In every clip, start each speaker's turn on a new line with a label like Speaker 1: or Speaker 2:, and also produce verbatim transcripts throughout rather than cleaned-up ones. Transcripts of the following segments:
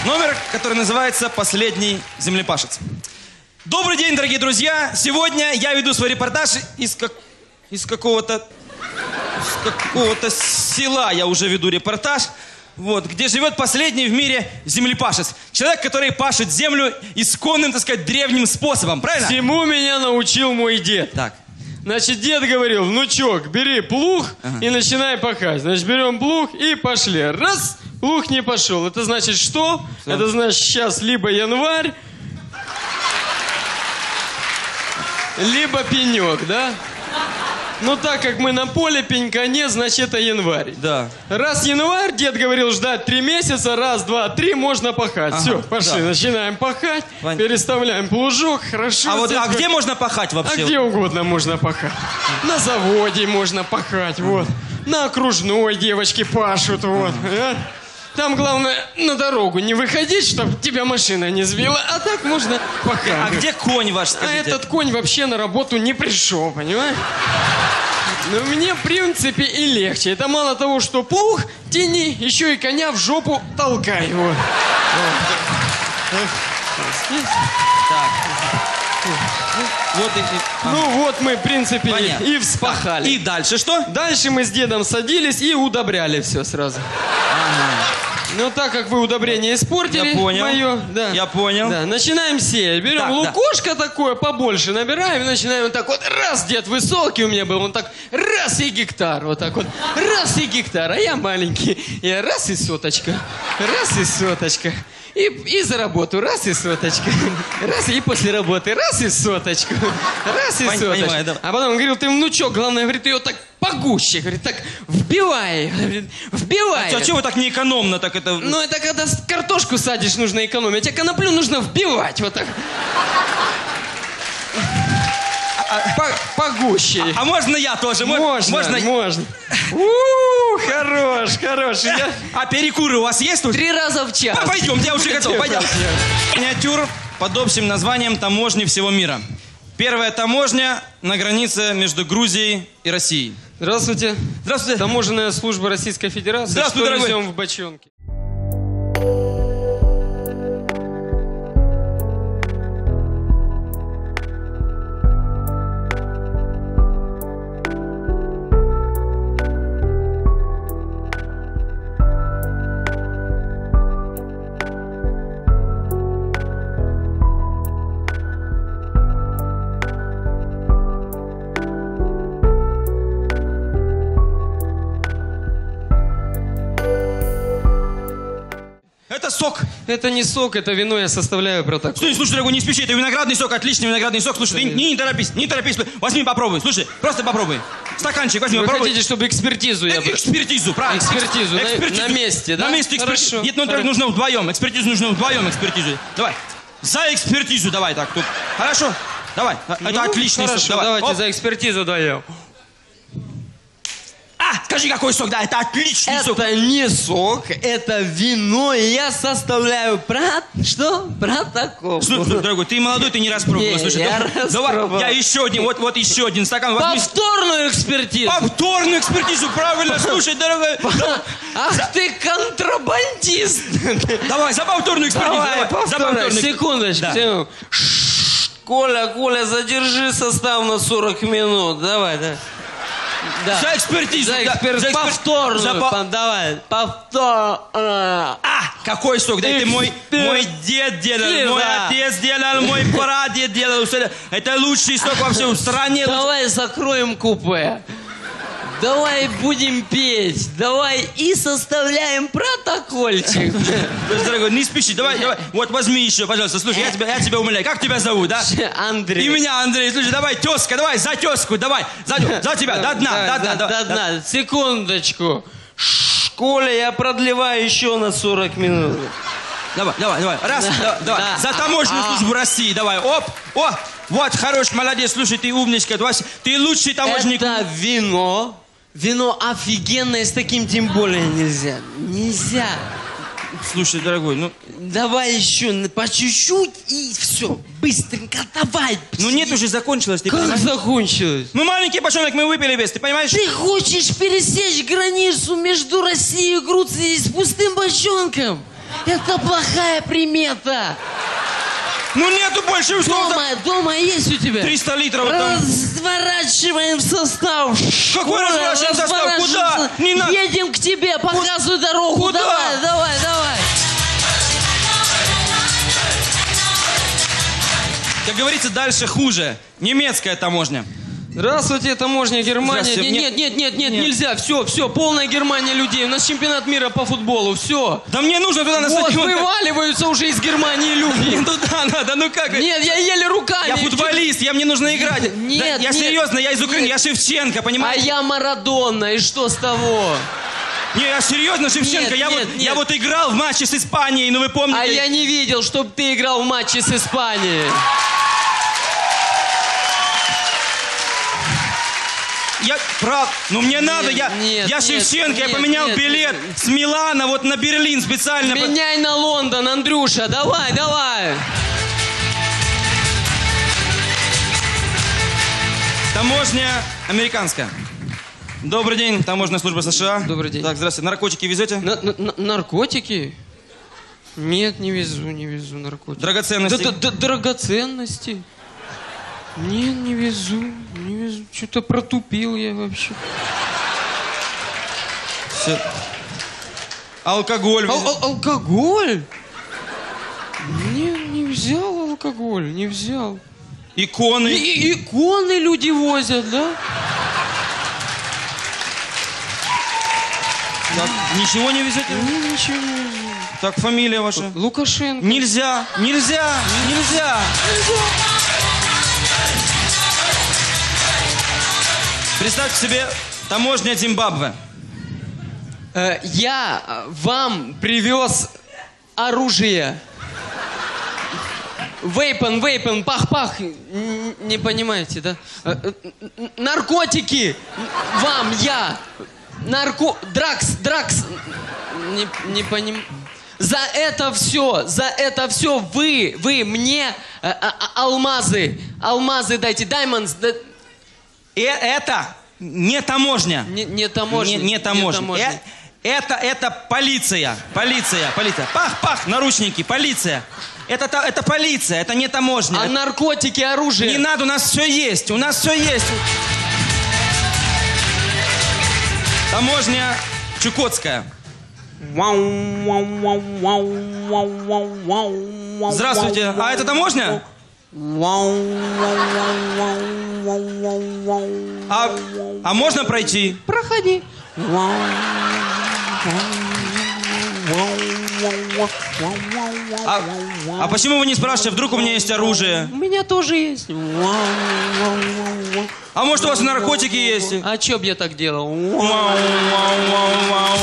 Speaker 1: Номер, который называется «Последний землепашец». Добрый день, дорогие друзья! Сегодня я веду свой репортаж из, как... из какого-то... из какого-то села я уже веду репортаж. Вот, где живет последний в мире землепашец. Человек, который пашет землю исконным, так сказать, древним способом. Правильно?
Speaker 2: Всему меня научил мой дед.
Speaker 1: Так.
Speaker 2: Значит, дед говорил: внучок, бери плуг ага. и начинай пахать. Значит, берем плуг и пошли. Раз, плуг не пошел. Это значит что? что? Это значит, сейчас либо январь, либо пенек, да? Ну, так как мы на поле, пенька нет, значит, это январь.
Speaker 1: Да.
Speaker 2: Раз январь, дед говорил ждать три месяца, раз, два, три, можно пахать. Ага, все, пошли, да. начинаем пахать, Вань. переставляем плужок, хорошо.
Speaker 1: А вот, а
Speaker 2: хоть...
Speaker 1: где можно пахать вообще?
Speaker 2: А где угодно можно пахать. На заводе можно пахать, вот. На окружной девочки пашут, вот. Там главное на дорогу не выходить, чтобы тебя машина не сбила, а так можно пахать.
Speaker 1: А где конь ваш, скажите?
Speaker 2: А этот конь вообще на работу не пришел, понимаешь? Но мне, в принципе, и легче. Это мало того, что плуг тяни, еще и коня в жопу толкай. Вот.
Speaker 1: Так. Вот и,
Speaker 2: ну вот мы, в принципе,
Speaker 1: Понятно.
Speaker 2: и вспахали.
Speaker 1: И дальше что?
Speaker 2: Дальше мы с дедом садились и удобряли все сразу. Ага. Ну, так как вы удобрение испортили,
Speaker 1: я понял.
Speaker 2: мое, да.
Speaker 1: Я понял.
Speaker 2: Да, начинаем сеять. Берем так, лукошко да. такое побольше, набираем и начинаем вот так вот. Раз, дед высокий у меня был, он так раз и гектар, вот так вот. Раз и гектар, а я маленький. Я раз и соточка, раз и соточка. И, и за работу, раз и соточка. Раз и после работы, раз и соточку. Раз и соточку. Понимаю, да. А потом он говорил: ты, внучок, главное, говорит, ее так погуще, говорит, так вбивай, говорит, вбивай.
Speaker 1: А, а чего вы так неэкономно так это...
Speaker 2: Ну, это когда картошку садишь, нужно экономить, а коноплю нужно вбивать, вот так. Погуще.
Speaker 1: А, а можно я тоже?
Speaker 2: Можно, можно. можно. У-у-у, хорош, хорош. Я...
Speaker 1: А перекуры у вас есть тут?
Speaker 2: Три раза в час.
Speaker 1: А, пойдем, я уже готов, пойдем. Миниатюр под общим названием «Таможни всего мира». Первая таможня на границе между Грузией и Россией.
Speaker 2: Здравствуйте.
Speaker 1: Здравствуйте.
Speaker 2: Таможенная служба Российской Федерации.
Speaker 1: Здравствуйте,
Speaker 2: что
Speaker 1: дорогой.
Speaker 2: Везем в бочонке.
Speaker 1: Это сок.
Speaker 2: Это не сок, это вино, я составляю протокол.
Speaker 1: Слушай, слушай, дорогой, не спеши, это виноградный сок, отличный виноградный сок. Слушай, ты не, не торопись, не торопись. Возьми, попробуй, слушай, просто попробуй. Стаканчик возьми,
Speaker 2: Вы
Speaker 1: попробуй.
Speaker 2: хотите, чтобы экспертизу я...
Speaker 1: Экспертизу, правильно.
Speaker 2: Экспертизу,
Speaker 1: экспертизу.
Speaker 2: На, на месте, да?
Speaker 1: На месте экспертизу.
Speaker 2: Хорошо.
Speaker 1: Нет, ну,
Speaker 2: Хорошо.
Speaker 1: нужно вдвоем, экспертизу нужно вдвоем, экспертизу. Давай, за экспертизу давай так. Тут. Хорошо, давай,
Speaker 2: ну,
Speaker 1: это отличный
Speaker 2: хорошо,
Speaker 1: сок. Давай.
Speaker 2: Давайте
Speaker 1: Оп.
Speaker 2: за экспертизу вдвоем.
Speaker 1: А, скажи, какой сок, да, это отличный
Speaker 2: это
Speaker 1: сок.
Speaker 2: Это не сок, это вино, и я составляю про... Что? Протокол.
Speaker 1: Слушай, дорогой, ты молодой, ты не распробовал. Слушай,
Speaker 2: я
Speaker 1: давай, давай, я еще один, вот, вот еще один стакан. Возьми.
Speaker 2: Повторную экспертизу.
Speaker 1: Повторную экспертизу, правильно, слушай, дорогой.
Speaker 2: Ах за... ты контрабандист.
Speaker 1: Давай, за повторную экспертизу.
Speaker 2: Давай,
Speaker 1: давай. За повторную.
Speaker 2: Секундочку. Да. Коля, Коля, задержи состав на сорок минут. Давай, да. Да.
Speaker 1: За экспертизу.
Speaker 2: За экспертизу.
Speaker 1: Да,
Speaker 2: Повторную.
Speaker 1: за по...
Speaker 2: Давай. Повтор.
Speaker 1: А, какой сок? Да это мой, мой дед делал, Ты, мой да. отец делал, мой прадед делал. Это лучший сок во всем стране.
Speaker 2: Давай закроем купе. Давай будем петь. Давай и составляем протокольчик.
Speaker 1: Дорогой, не спеши. Давай, давай. Вот возьми еще, пожалуйста. Слушай, я тебя, я тебя умоляю. Как тебя зовут, да?
Speaker 2: Андрей.
Speaker 1: И меня, Андрей. Слушай, давай, тезка, давай, за тезку, давай. За, за тебя, до дна, до дна.
Speaker 2: До дна. Секундочку. Коля, я продлеваю еще на сорок минут.
Speaker 1: Давай, давай, давай. Раз, да, давай. Да. За таможенную службу России, давай. Оп, о, вот, хорош, молодец. Слушай, ты умничка. Ты лучший таможенник.
Speaker 2: Это вино. Вино офигенное, с таким тем более нельзя. Нельзя.
Speaker 1: Слушай, дорогой, ну...
Speaker 2: Давай еще по чуть-чуть и все. Быстренько давай.
Speaker 1: Ну нет, уже закончилось, ты
Speaker 2: как
Speaker 1: понимаешь?
Speaker 2: закончилось?
Speaker 1: Ну маленький бочонок мы выпили весь, ты понимаешь?
Speaker 2: Ты хочешь пересечь границу между Россией и Грузией с пустым бочонком? Это плохая примета.
Speaker 1: Ну нету больше условно.
Speaker 2: Дома, дома есть у тебя?
Speaker 1: триста литров. Там.
Speaker 2: Разворачиваем состав.
Speaker 1: Какой разворачиваем состав? Куда? Не надо.
Speaker 2: Едем к тебе, показывай дорогу.
Speaker 1: Куда?
Speaker 2: Давай, давай, давай.
Speaker 1: Как говорится, дальше хуже. Немецкая таможня.
Speaker 2: Здравствуйте, таможня Германия.
Speaker 1: Здравствуйте.
Speaker 2: Нет, нет, нет, нет,
Speaker 1: Нет.
Speaker 2: нельзя. Все, все, полная Германия людей. У нас чемпионат мира по футболу. Все.
Speaker 1: Да мне нужно туда на
Speaker 2: Вот,
Speaker 1: стадион.
Speaker 2: вываливаются уже из Германии люди.
Speaker 1: Ну туда надо, ну как?
Speaker 2: Нет, я еле руками.
Speaker 1: Я футболист, я мне нужно играть.
Speaker 2: Нет,
Speaker 1: Да, я
Speaker 2: нет,
Speaker 1: серьезно, я из Украины,
Speaker 2: нет.
Speaker 1: я Шевченко,
Speaker 2: А
Speaker 1: понимаете?
Speaker 2: я Марадонна, и что с того?
Speaker 1: Не, я серьезно, Шевченко,
Speaker 2: Нет,
Speaker 1: я,
Speaker 2: нет,
Speaker 1: вот,
Speaker 2: нет.
Speaker 1: я вот играл в матче с Испанией, ну вы помните?
Speaker 2: А я не видел, чтобы ты играл в матче с Испанией.
Speaker 1: Я прав, ну мне надо, я,
Speaker 2: нет,
Speaker 1: я
Speaker 2: нет,
Speaker 1: Шевченко, я
Speaker 2: нет,
Speaker 1: поменял
Speaker 2: нет,
Speaker 1: билет
Speaker 2: нет.
Speaker 1: с Милана вот на Берлин специально.
Speaker 2: Меняй на Лондон, Андрюша, давай, давай.
Speaker 1: Таможня американская. Добрый день, таможенная служба США.
Speaker 2: Добрый день.
Speaker 1: Так, здравствуйте, наркотики везете?
Speaker 2: На- на- на- наркотики? Нет, не везу, не везу наркотики.
Speaker 1: Драгоценности?
Speaker 2: Да- да- да- драгоценности? Нет, не везу, не везу. Что-то протупил я вообще.
Speaker 1: Всё. Алкоголь
Speaker 2: Ал-
Speaker 1: везете?
Speaker 2: ал- алкоголь? Нет, не взял алкоголь, не взял.
Speaker 1: Иконы?
Speaker 2: И- и- иконы люди возят, да?
Speaker 1: Так, ничего не везете?
Speaker 2: Не, ничего не везу.
Speaker 1: Так, фамилия ваша?
Speaker 2: Лукашенко.
Speaker 1: Нельзя, нельзя, нельзя. Представьте себе, таможня Зимбабве.
Speaker 2: Э, я э, вам привез оружие. Вейпен, вейпен, пах-пах. Н- Не понимаете, да? Э, э, н- Наркотики. Вам я. Нарко... Дракс, дракс. Не, не поним... За это все, за это все вы, вы мне э, а- а- алмазы, алмазы дайте, diamonds. да-
Speaker 1: Э, это не таможня.
Speaker 2: Не, не таможня.
Speaker 1: Не, не таможня.
Speaker 2: таможня.
Speaker 1: Э, это, это полиция. Полиция, полиция. Пах-пах, наручники, полиция. Это, та- это полиция, это не таможня.
Speaker 2: А
Speaker 1: Это-
Speaker 2: наркотики, оружие?
Speaker 1: Не надо, у нас все есть, у нас все есть. Таможня Чукотская. Здравствуйте, а это таможня? А, а можно пройти?
Speaker 2: Проходи.
Speaker 1: А, а почему вы не спрашиваете, вдруг у меня есть оружие?
Speaker 2: У меня тоже есть.
Speaker 1: А может у вас наркотики есть?
Speaker 2: А чё б я так делал?
Speaker 1: Вау, вау, вау, вау, вау.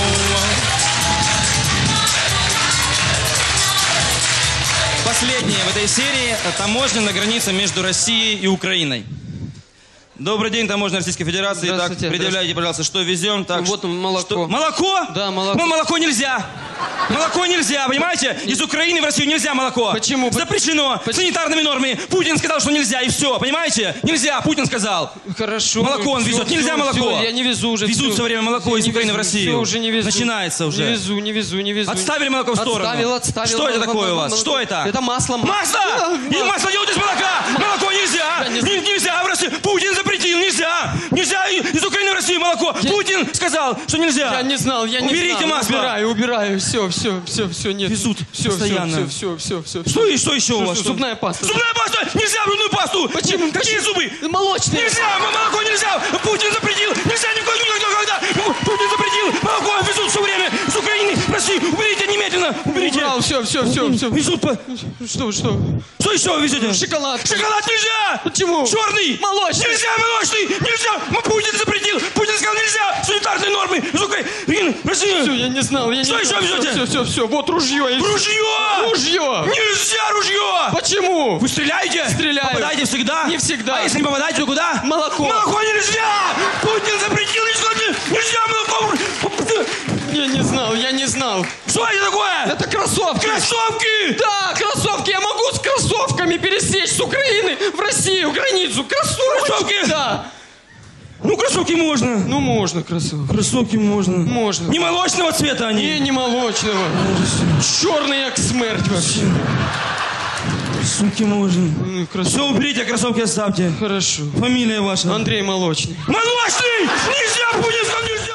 Speaker 1: Последнее в этой серии – таможня на границе между Россией и Украиной. Добрый день, таможня Российской Федерации. Так,
Speaker 2: Здравствуйте,
Speaker 1: предъявляйте, пожалуйста, что везем. Так,
Speaker 2: Вот
Speaker 1: что-
Speaker 2: молоко.
Speaker 1: что- Молоко?
Speaker 2: Да, молоко.
Speaker 1: Ну, молоко нельзя. Молоко нельзя, понимаете? Из Украины в Россию нельзя молоко.
Speaker 2: Почему?
Speaker 1: Запрещено.
Speaker 2: Почему?
Speaker 1: Санитарными нормами. Путин сказал, что нельзя, и все, понимаете? Нельзя, Путин сказал.
Speaker 2: Хорошо.
Speaker 1: Молоко он
Speaker 2: Всё,
Speaker 1: везет. Нельзя
Speaker 2: всё,
Speaker 1: молоко.
Speaker 2: всё, я не везу уже.
Speaker 1: Везут
Speaker 2: всё.
Speaker 1: все время молоко из
Speaker 2: Не
Speaker 1: Украины в
Speaker 2: везу,
Speaker 1: Россию.
Speaker 2: всё, уже не везу.
Speaker 1: Начинается уже.
Speaker 2: Не везу, не везу, не везу.
Speaker 1: Отставили молоко в сторону.
Speaker 2: Отставил, отставил.
Speaker 1: Что это
Speaker 2: Мол-
Speaker 1: такое у
Speaker 2: мол-
Speaker 1: вас?
Speaker 2: мол-
Speaker 1: Что это?
Speaker 2: Это масло.
Speaker 1: Масло! И масло делают из молока! Молоко нельзя!
Speaker 2: Я не
Speaker 1: Не- Нельзя в Россию! Путин запретил! Нельзя! Нельзя и- из Украины в Россию молоко! Путин сказал, что нельзя!
Speaker 2: Я не знал, я не
Speaker 1: Уберите
Speaker 2: знал.
Speaker 1: масло!
Speaker 2: Убираю, убираю. Все, все, все, все, нет.
Speaker 1: Везут
Speaker 2: все,
Speaker 1: постоянно.
Speaker 2: Все, все, все, все.
Speaker 1: Что, и- что еще у вас? Что?
Speaker 2: Зубная паста.
Speaker 1: Зубная паста! Нельзя зубную пасту!
Speaker 2: Почему?
Speaker 1: Какие
Speaker 2: Почему?
Speaker 1: зубы?
Speaker 2: Молочные.
Speaker 1: Нельзя! м- Молоко нельзя! Путин запретил! Нельзя никогда, никогда! Путин запретил! Молоко везут все время из Украины в Россию! Уберите немедленно! Уберите!
Speaker 2: Убрал, все, все, все, все.
Speaker 1: Везут по...
Speaker 2: Что, что?
Speaker 1: Что еще вы везете?
Speaker 2: Шоколад.
Speaker 1: Шоколад нельзя!
Speaker 2: Почему?
Speaker 1: Черный!
Speaker 2: Молочный.
Speaker 1: Нельзя молочный! Нельзя! М- Путин запретил! Путин сказал нельзя! Санитарные нормы! Из Украины! в Россию!
Speaker 2: Все, я не знал. Я
Speaker 1: Что
Speaker 2: не
Speaker 1: еще
Speaker 2: знал.
Speaker 1: везете?
Speaker 2: Все, все, все. Вот ружье. есть.
Speaker 1: Ружье!
Speaker 2: Ружье.
Speaker 1: Нельзя ружье!
Speaker 2: Почему?
Speaker 1: Вы стреляете?
Speaker 2: Стреляю.
Speaker 1: Попадаете всегда?
Speaker 2: Не всегда.
Speaker 1: А если не попадаете, то куда?
Speaker 2: Молоко.
Speaker 1: Молоко нельзя! Путин запретил! Нельзя, нельзя молоко!
Speaker 2: Я не знал, я не знал.
Speaker 1: Что это такое?
Speaker 2: Это кроссовки.
Speaker 1: Кроссовки!
Speaker 2: Да, кроссовки. Я могу с кроссовками пересечь с Украины в Россию границу. Кроссовки.
Speaker 1: Кроссовки?
Speaker 2: Да.
Speaker 1: Ну, кроссовки можно.
Speaker 2: Ну, можно кроссовки.
Speaker 1: Кроссовки можно.
Speaker 2: Можно.
Speaker 1: Не молочного цвета они?
Speaker 2: Не, не молочного. Черный, как смерть вообще.
Speaker 1: Кроссовки можно.
Speaker 2: Ну, кроссовки.
Speaker 1: Все, уберите, кроссовки оставьте.
Speaker 2: Хорошо.
Speaker 1: Фамилия ваша?
Speaker 2: Андрей Молочный.
Speaker 1: Молочный! Нельзя, Пунинском нельзя!